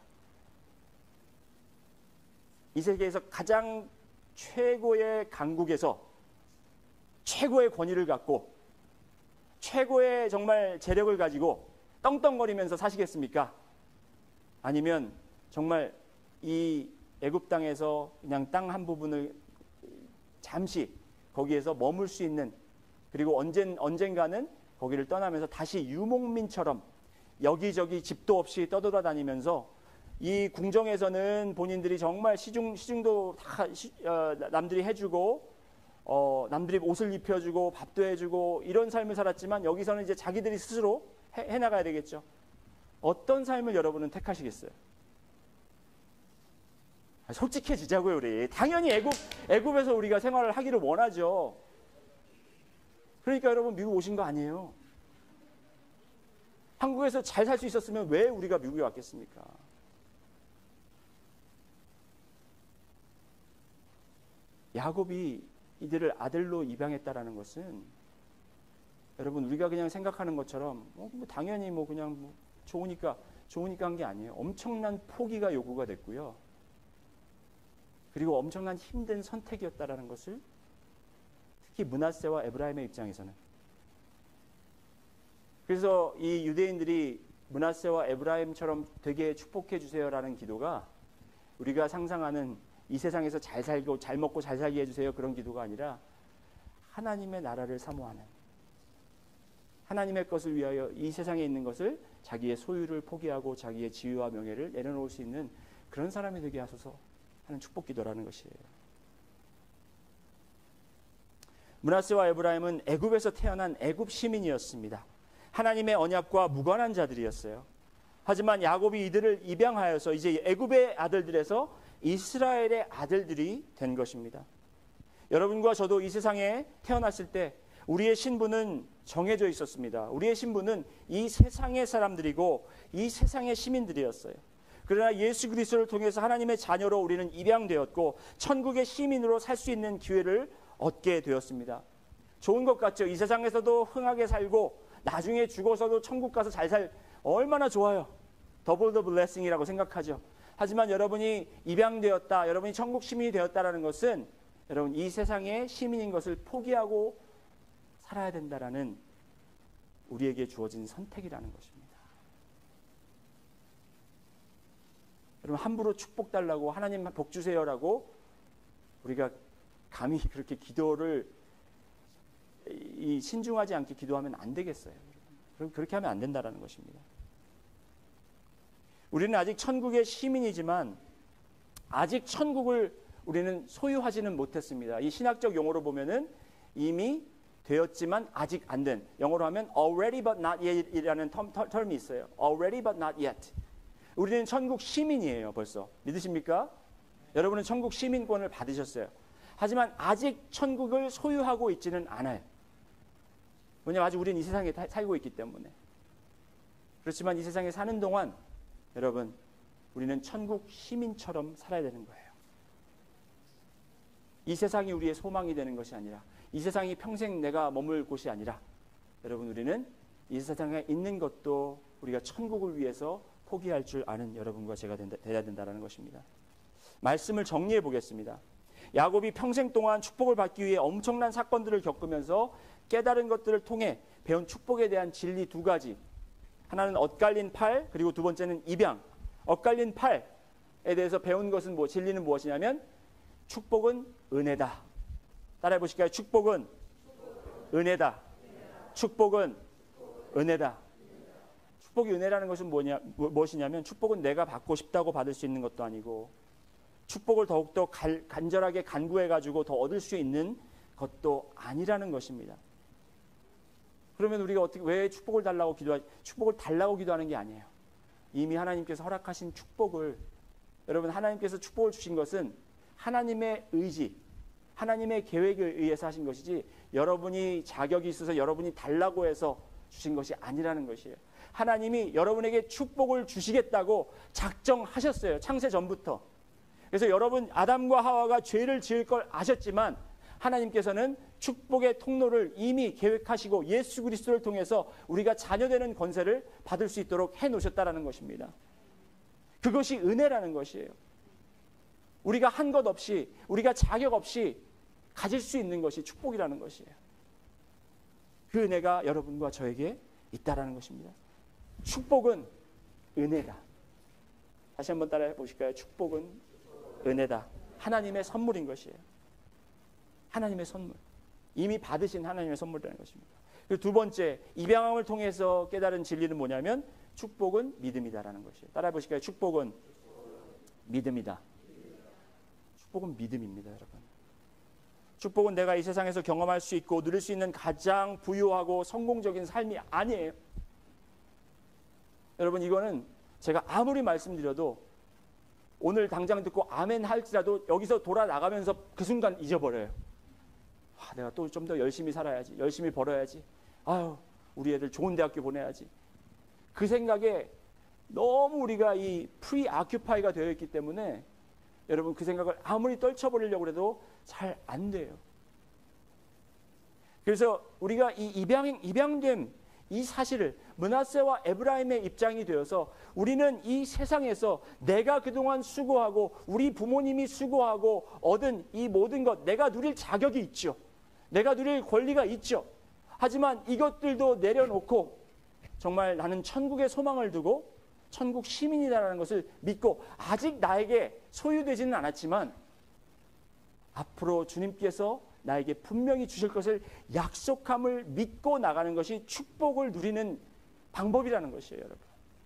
이 세계에서 가장 최고의 강국에서 최고의 권위를 갖고 최고의 정말 재력을 가지고 떵떵거리면서 사시겠습니까? 아니면 정말 이 애굽 땅에서 그냥 땅 한 부분을 잠시 거기에서 머물 수 있는, 그리고 언젠, 언젠가는 거기를 떠나면서 다시 유목민처럼 여기저기 집도 없이 떠돌아다니면서, 이 궁정에서는 본인들이 정말 시중, 시중도 다 시, 어, 남들이 해주고 어, 남들이 옷을 입혀주고 밥도 해주고 이런 삶을 살았지만, 여기서는 이제 자기들이 스스로 해, 해나가야 되겠죠. 어떤 삶을 여러분은 택하시겠어요? 솔직해지자고요, 우리. 당연히 애굽, 애굽에서 우리가 생활을 하기를 원하죠. 그러니까 여러분 미국 오신 거 아니에요. 한국에서 잘 살 수 있었으면 왜 우리가 미국에 왔겠습니까? 야곱이 이들을 아들로 입양했다라는 것은 여러분 우리가 그냥 생각하는 것처럼 뭐, 뭐 당연히 뭐 그냥 뭐 좋으니까 좋으니까 한 게 아니에요. 엄청난 포기가 요구가 됐고요. 그리고 엄청난 힘든 선택이었다라는 것을 특히 므낫세와 에브라임의 입장에서는, 그래서 이 유대인들이 므낫세와 에브라임처럼 되게 축복해 주세요라는 기도가 우리가 상상하는 이 세상에서 잘 살고 잘 먹고 잘 살게 해주세요 그런 기도가 아니라 하나님의 나라를 사모하는, 하나님의 것을 위하여 이 세상에 있는 것을 자기의 소유를 포기하고 자기의 지위와 명예를 내려놓을 수 있는 그런 사람이 되게 하소서 하는 축복 기도라는 것이에요. 므낫세와 에브라임은 애굽에서 태어난 애굽 시민이었습니다. 하나님의 언약과 무관한 자들이었어요. 하지만 야곱이 이들을 입양하여서 이제 애굽의 아들들에서 이스라엘의 아들들이 된 것입니다. 여러분과 저도 이 세상에 태어났을 때 우리의 신분은 정해져 있었습니다. 우리의 신분은 이 세상의 사람들이고 이 세상의 시민들이었어요. 그러나 예수 그리스도를 통해서 하나님의 자녀로 우리는 입양되었고 천국의 시민으로 살 수 있는 기회를 얻게 되었습니다. 좋은 것 같죠? 이 세상에서도 흥하게 살고 나중에 죽어서도 천국 가서 잘 살, 얼마나 좋아요. 더블 더 블레싱이라고 생각하죠. 하지만 여러분이 입양되었다, 여러분이 천국 시민이 되었다라는 것은 여러분 이 세상의 시민인 것을 포기하고 살아야 된다라는 우리에게 주어진 선택이라는 것입니다. 여러분 함부로 축복 달라고 하나님 복 주세요라고 우리가 감히 그렇게 기도를 이 신중하지 않게 기도하면 안 되겠어요. 그럼 그렇게 하면 안 된다라는 것입니다. 우리는 아직 천국의 시민이지만 아직 천국을 우리는 소유하지는 못했습니다. 이 신학적 용어로 보면은 이미 되었지만 아직 안 된, 영어로 하면 already but not yet 이라는 텀, 터, 텀이 있어요. already but not yet. 우리는 천국 시민이에요. 벌써 믿으십니까? 여러분은 천국 시민권을 받으셨어요. 하지만 아직 천국을 소유하고 있지는 않아요. 왜냐하면 아직 우리는 이 세상에 살고 있기 때문에. 그렇지만 이 세상에 사는 동안 여러분 우리는 천국 시민처럼 살아야 되는 거예요. 이 세상이 우리의 소망이 되는 것이 아니라, 이 세상이 평생 내가 머물 곳이 아니라, 여러분 우리는 이 세상에 있는 것도 우리가 천국을 위해서 포기할 줄 아는 여러분과 제가 된다, 돼야 된다는 것입니다. 말씀을 정리해 보겠습니다. 야곱이 평생 동안 축복을 받기 위해 엄청난 사건들을 겪으면서 깨달은 것들을 통해 배운 축복에 대한 진리 두 가지. 하나는 엇갈린 팔, 그리고 두 번째는 입양. 엇갈린 팔에 대해서 배운 것은 뭐, 진리는 무엇이냐면 축복은 은혜다. 따라해 보실까요? 축복은 은혜다. 축복은 은혜다. 축복이 은혜라는 것은 뭐냐, 무엇이냐면 축복은 내가 받고 싶다고 받을 수 있는 것도 아니고, 축복을 더욱더 갈, 간절하게 간구해가지고 더 얻을 수 있는 것도 아니라는 것입니다. 그러면 우리가 어떻게, 왜 축복을 달라고 기도하, 축복을 달라고 기도하는 게 아니에요. 이미 하나님께서 허락하신 축복을, 여러분 하나님께서 축복을 주신 것은 하나님의 의지, 하나님의 계획에 의해서 하신 것이지 여러분이 자격이 있어서 여러분이 달라고 해서 주신 것이 아니라는 것이에요. 하나님이 여러분에게 축복을 주시겠다고 작정하셨어요. 창세 전부터. 그래서 여러분 아담과 하와가 죄를 지을 걸 아셨지만 하나님께서는 축복의 통로를 이미 계획하시고 예수 그리스도를 통해서 우리가 자녀되는 권세를 받을 수 있도록 해놓으셨다는 것입니다. 그것이 은혜라는 것이에요. 우리가 한 것 없이, 우리가 자격 없이 가질 수 있는 것이 축복이라는 것이에요. 그 은혜가 여러분과 저에게 있다라는 것입니다. 축복은 은혜다. 다시 한번 따라해 보실까요? 축복은 은혜다. 하나님의 선물인 것이에요. 하나님의 선물. 이미 받으신 하나님의 선물이라는 것입니다. 그리고 두 번째, 입양함을 통해서 깨달은 진리는 뭐냐면 축복은 믿음이다라는 것이에요. 따라해 보실까요? 축복은 믿음이다. 축복은 믿음입니다, 여러분. 축복은 내가 이 세상에서 경험할 수 있고 누릴 수 있는 가장 부유하고 성공적인 삶이 아니에요. 여러분 이거는 제가 아무리 말씀드려도 오늘 당장 듣고 아멘 할지라도 여기서 돌아 나가면서 그 순간 잊어버려요. 아, 아, 내가 또 좀 더 열심히 살아야지, 열심히 벌어야지, 아유 우리 애들 좋은 대학교 보내야지. 그 생각에 너무 우리가 이 프리아큐파이가 되어 있기 때문에 여러분 그 생각을 아무리 떨쳐버리려고 해도 잘 안 돼요. 그래서 우리가 이 입양, 입양됨 이 사실을 므낫세와 에브라임의 입장이 되어서 우리는 이 세상에서 내가 그동안 수고하고 우리 부모님이 수고하고 얻은 이 모든 것 내가 누릴 자격이 있죠. 내가 누릴 권리가 있죠. 하지만 이것들도 내려놓고 정말 나는 천국의 소망을 두고 천국 시민이다라는 것을 믿고 아직 나에게 소유되지는 않았지만 앞으로 주님께서 나에게 분명히 주실 것을 약속함을 믿고 나가는 것이 축복을 누리는 방법이라는 것이에요, 여러분.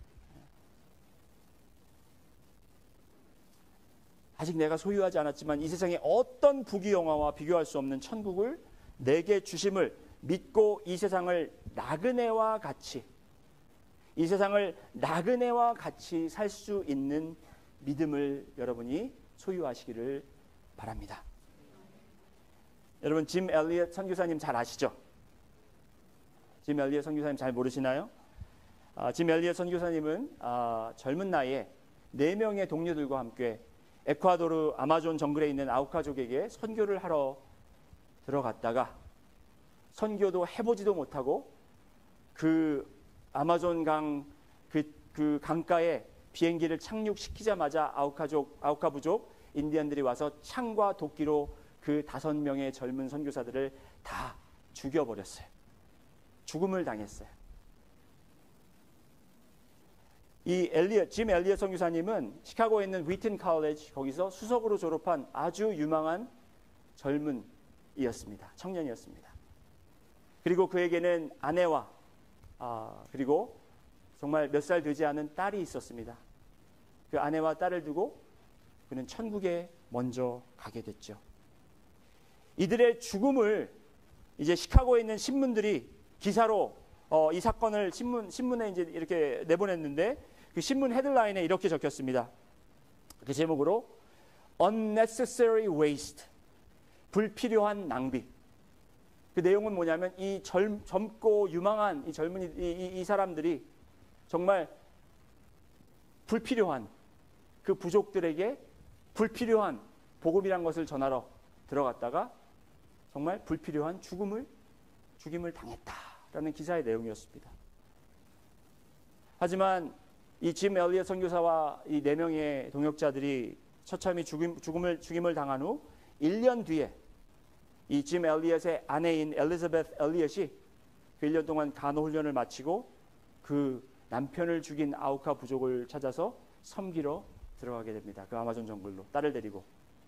아직 내가 소유하지 않았지만 이 세상의 어떤 부귀영화와 비교할 수 없는 천국을 내게 주심을 믿고 이 세상을 나그네와 같이 이 세상을 나그네와 같이 살 수 있는 믿음을 여러분이 소유하시기를 바랍니다. 여러분 짐 엘리엇 선교사님 잘 아시죠? 짐 엘리엇 선교사님 잘 모르시나요? 아, 짐 엘리엇 선교사님은 아, 젊은 나이에 네 명의 동료들과 함께 에콰도르 아마존 정글에 있는 아우카족에게 선교를 하러 들어갔다가 선교도 해보지도 못하고 그 아마존 강 그, 그 강가에 비행기를 착륙시키자마자 아우카족, 아우카부족 인디언들이 와서 창과 도끼로 그 다섯 명의 젊은 선교사들을 다 죽여버렸어요. 죽음을 당했어요. 이 엘리엇, 짐 엘리엇 선교사님은 시카고에 있는 위튼 칼리지 거기서 수석으로 졸업한 아주 유망한 젊은이였습니다. 청년이었습니다. 그리고 그에게는 아내와 아, 그리고 정말 몇 살 되지 않은 딸이 있었습니다. 그 아내와 딸을 두고 그는 천국에 먼저 가게 됐죠. 이들의 죽음을 이제 시카고에 있는 신문들이 기사로 어, 이 사건을 신문 신문에 이제 이렇게 내보냈는데 그 신문 헤드라인에 이렇게 적혔습니다. 그 제목으로 Unnecessary Waste, 불필요한 낭비. 그 내용은 뭐냐면 이 젊, 젊고 유망한 이 젊은이 이, 이, 이 사람들이 정말 불필요한 그 부족들에게 불필요한 복음이란 것을 전하러 들어갔다가 정말 불필요한 죽음을 죽임을 당했다라는 기사의 내용이었습니다. 하지만 이 짐 엘리엇 선교사와 이 네 명의 동역자들이 처참히 죽임, 죽음을 죽임을 당한 후 일 년 뒤에 이 짐 엘리엇의 아내인 엘리자베스 엘리엇이 그 일 년 동안 간호 훈련을 마치고 그 남편을 죽인 아우카 부족을 찾아서 섬기러 들어가게 됩니다. 그 아마존 정글로 딸을 데리고.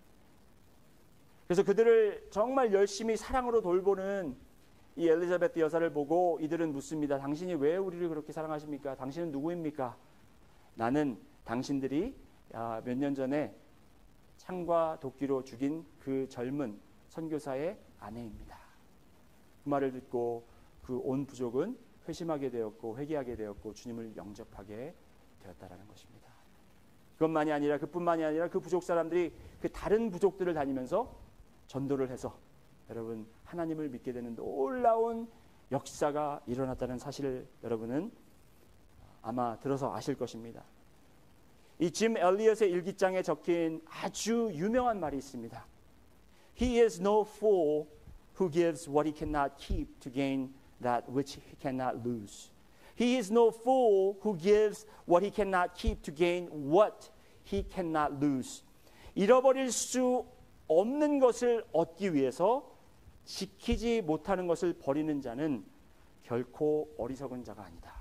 그래서 그들을 정말 열심히 사랑으로 돌보는 이 엘리자베스 여사를 보고 이들은 묻습니다. 당신이 왜 우리를 그렇게 사랑하십니까? 당신은 누구입니까? 나는 당신들이 몇 년 전에 창과 도끼로 죽인 그 젊은 선교사의 아내입니다. 그 말을 듣고 그 온 부족은 회심하게 되었고 회개하게 되었고 주님을 영접하게 되었다라는 것입니다. 그것만이 아니라 그뿐만이 아니라 그 부족 사람들이 그 다른 부족들을 다니면서 전도를 해서 여러분 하나님을 믿게 되는 놀라운 역사가 일어났다는 사실을 여러분은 아마 들어서 아실 것입니다. 이 짐 엘리엇의 일기장에 적힌 아주 유명한 말이 있습니다. He is no fool who gives what he cannot keep to gain that which he cannot lose. He is no fool who gives what he cannot keep to gain what he cannot lose. 잃어버릴 수 없는 것을 얻기 위해서 지키지 못하는 것을 버리는 자는 결코 어리석은 자가 아니다.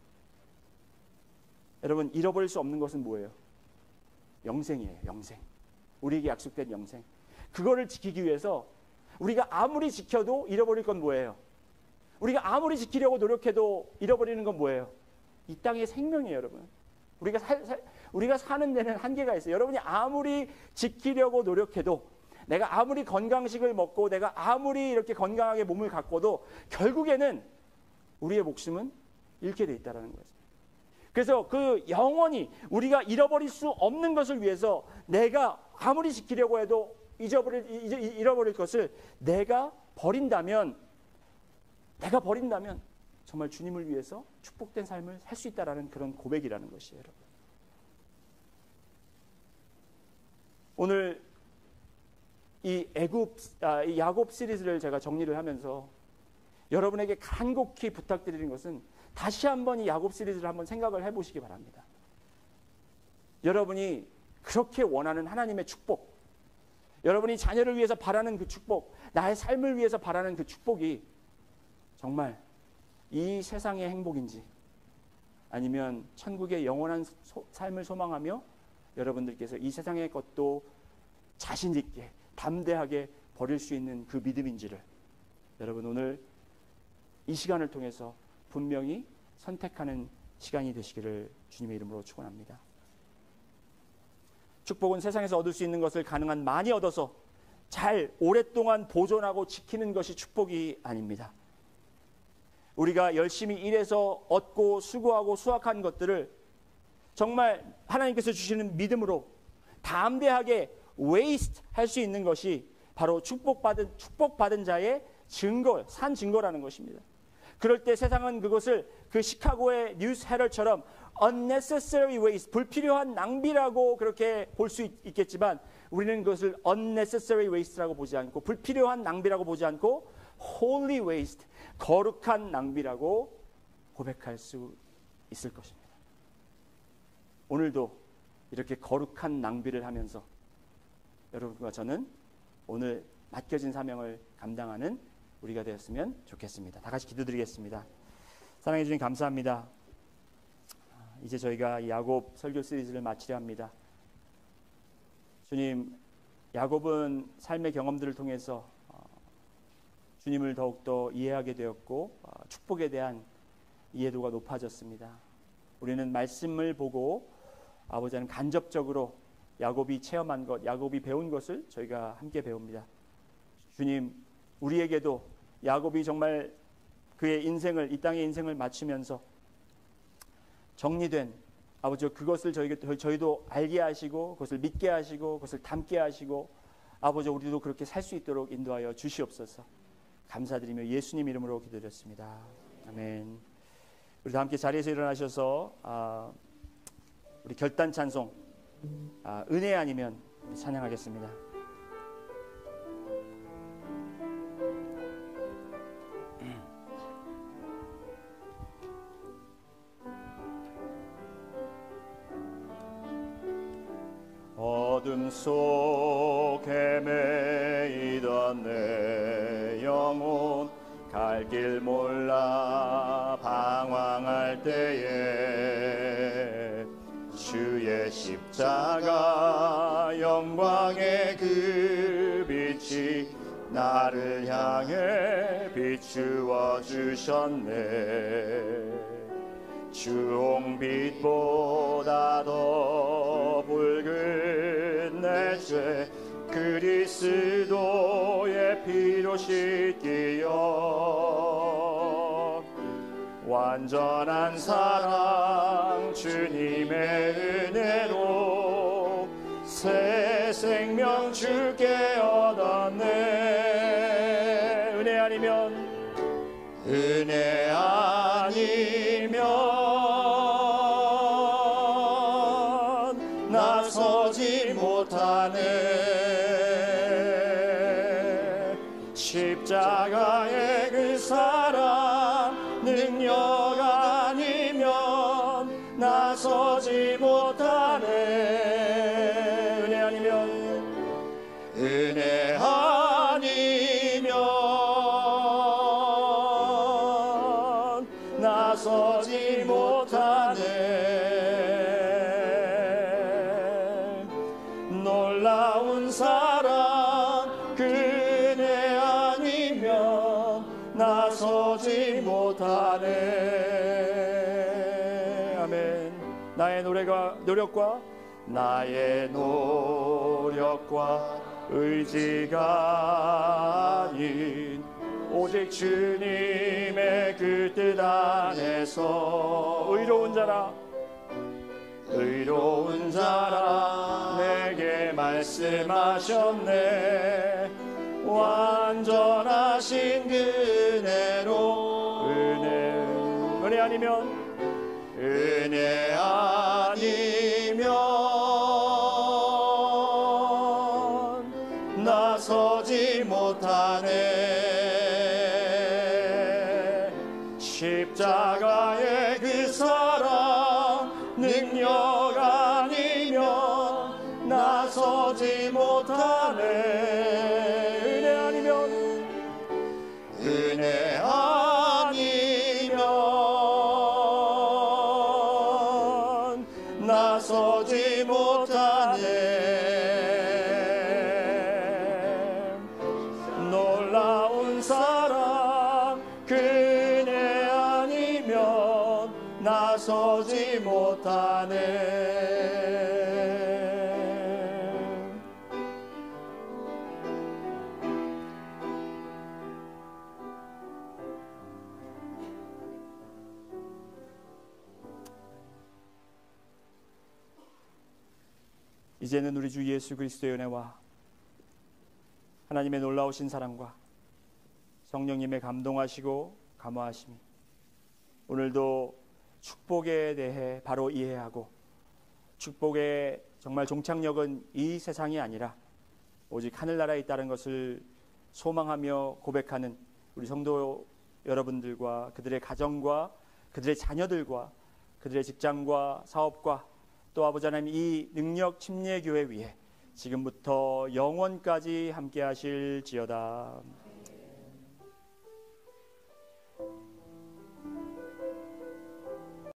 여러분 잃어버릴 수 없는 것은 뭐예요? 영생이에요. 영생. 우리에게 약속된 영생. 그거를 지키기 위해서 우리가 아무리 지켜도 잃어버릴 건 뭐예요? 우리가 아무리 지키려고 노력해도 잃어버리는 건 뭐예요? 이 땅의 생명이에요, 여러분. 우리가 살, 살, 우리가 사는 데는 한계가 있어요. 여러분이 아무리 지키려고 노력해도 내가 아무리 건강식을 먹고 내가 아무리 이렇게 건강하게 몸을 가꿔도 결국에는 우리의 목숨은 잃게 돼 있다는 거죠. 그래서 그 영원히 우리가 잃어버릴 수 없는 것을 위해서 내가 아무리 지키려고 해도 잊어버릴, 잃어버릴 것을 내가 버린다면, 내가 버린다면 정말 주님을 위해서 축복된 삶을 살 수 있다라는 그런 고백이라는 것이에요, 여러분. 오늘 이 애굽, 아, 이 야곱 시리즈를 제가 정리를 하면서 여러분에게 간곡히 부탁드리는 것은 다시 한번 이 야곱 시리즈를 한번 생각을 해보시기 바랍니다. 여러분이 그렇게 원하는 하나님의 축복, 여러분이 자녀를 위해서 바라는 그 축복, 나의 삶을 위해서 바라는 그 축복이 정말 이 세상의 행복인지 아니면 천국의 영원한 소, 삶을 소망하며 여러분들께서 이 세상의 것도 자신 있게 담대하게 버릴 수 있는 그 믿음인지를 여러분 오늘 이 시간을 통해서 분명히 선택하는 시간이 되시기를 주님의 이름으로 축원합니다. 축복은 세상에서 얻을 수 있는 것을 가능한 많이 얻어서 잘 오랫동안 보존하고 지키는 것이 축복이 아닙니다. 우리가 열심히 일해서 얻고 수고하고 수확한 것들을 정말 하나님께서 주시는 믿음으로 담대하게 웨이스트 할 수 있는 것이 바로 축복받은, 축복받은 자의 증거, 산 증거라는 것입니다. 그럴 때 세상은 그것을 그 시카고의 뉴스 헤럴처럼 unnecessary waste, 불필요한 낭비라고 그렇게 볼 수 있겠지만 우리는 그것을 unnecessary waste라고 보지 않고 불필요한 낭비라고 보지 않고 holy waste, 거룩한 낭비라고 고백할 수 있을 것입니다. 오늘도 이렇게 거룩한 낭비를 하면서 여러분과 저는 오늘 맡겨진 사명을 감당하는 우리가 되었으면 좋겠습니다. 다 같이 기도드리겠습니다. 사랑해 주님 감사합니다. 이제 저희가 이 야곱 설교 시리즈를 마치려 합니다. 주님, 야곱은 삶의 경험들을 통해서 주님을 더욱더 이해하게 되었고 축복에 대한 이해도가 높아졌습니다. 우리는 말씀을 보고 아버지는 간접적으로 야곱이 체험한 것, 야곱이 배운 것을 저희가 함께 배웁니다. 주님, 우리에게도 야곱이 정말 그의 인생을, 이 땅의 인생을 마치면서 정리된 아버지 그것을 저희가, 저희도 알게 하시고 그것을 믿게 하시고 그것을 담게 하시고 아버지 우리도 그렇게 살 수 있도록 인도하여 주시옵소서. 감사드리며 예수님 이름으로 기도드렸습니다. 아멘. 우리 다 함께 자리에서 일어나셔서 아, 우리 결단 찬송 아, 은혜 아니면 찬양하겠습니다. 어둠 속에 매이던 내 영혼 갈 길 몰라 방황할 때에 주의 십자가 영광의 그 빛이 나를 향해 비추어 주셨네. 주홍빛보다 더 붉은 내 죄 그리스도의 피로 씻기어 완전한 사랑 주님의 은혜로 새 생명 주께 얻었네. 은혜 아니면 은혜 아니면 나서지 못하네. 십자가의 그 사랑 능력 아니면 나서지 못하네. 은혜 아니면 은혜 아니면 나서지 못하네. 놀라운 사랑 그네 아니면 나서지 못하네. 아멘. 나의 노래가 노력과 나의 노력과 의지가 아닌 오직 주님의 그 뜻 안에서 의로운 자라 의로운 자라 내게 말씀하셨네. 완전하신 그 은혜로 은혜 은혜 아니면 은혜 아니면 나서지 못하네. 십자가의 그 사랑 능력 아니면 나서지 못하네. 은혜 아니면 은혜 아니면 나서지 못하네. 놀라운 사랑 그 은혜 아니면 나서지 못하네. 이제는 우리 주 예수 그리스도의 은혜와 하나님의 놀라우신 사랑과 성령님의 감동하시고 감화하심이 오늘도 축복에 대해 바로 이해하고 축복의 정말 종착역은 이 세상이 아니라 오직 하늘나라에 있다는 것을 소망하며 고백하는 우리 성도 여러분들과 그들의 가정과 그들의 자녀들과 그들의 직장과 사업과 또 아버지 하나님 이 능력 침례교회 위에 지금부터 영원까지 함께 하실지어다.